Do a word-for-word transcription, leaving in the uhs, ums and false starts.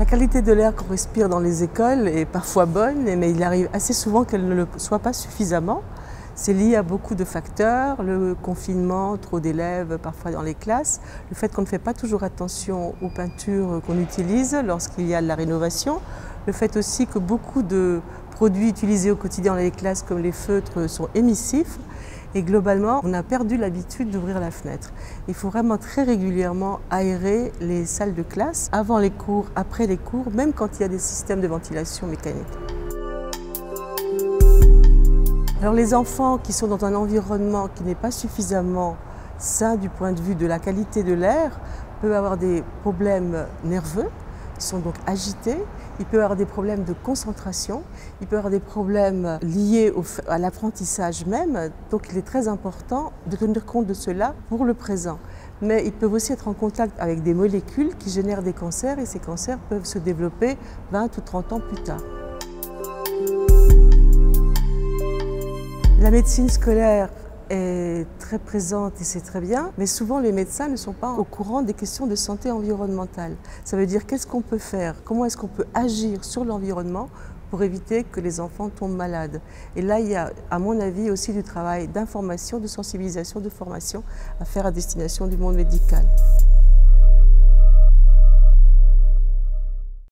qualité de l'air qu'on respire dans les écoles est parfois bonne, mais il arrive assez souvent qu'elle ne le soit pas suffisamment. C'est lié à beaucoup de facteurs, le confinement, trop d'élèves parfois dans les classes, le fait qu'on ne fait pas toujours attention aux peintures qu'on utilise lorsqu'il y a de la rénovation, le fait aussi que beaucoup de produits utilisés au quotidien dans les classes comme les feutres sont émissifs. Et globalement, on a perdu l'habitude d'ouvrir la fenêtre. Il faut vraiment très régulièrement aérer les salles de classe, avant les cours, après les cours, même quand il y a des systèmes de ventilation mécanique. Alors les enfants qui sont dans un environnement qui n'est pas suffisamment sain du point de vue de la qualité de l'air peuvent avoir des problèmes nerveux, ils sont donc agités, il peut avoir des problèmes de concentration, il peut avoir des problèmes liés au, à l'apprentissage même, donc il est très important de tenir compte de cela pour le présent. Mais ils peuvent aussi être en contact avec des molécules qui génèrent des cancers et ces cancers peuvent se développer vingt ou trente ans plus tard. La médecine scolaire est très présente et c'est très bien, mais souvent les médecins ne sont pas au courant des questions de santé environnementale. Ça veut dire qu'est-ce qu'on peut faire, comment est-ce qu'on peut agir sur l'environnement pour éviter que les enfants tombent malades. Et là, il y a, à mon avis, aussi du travail d'information, de sensibilisation, de formation à faire à destination du monde médical.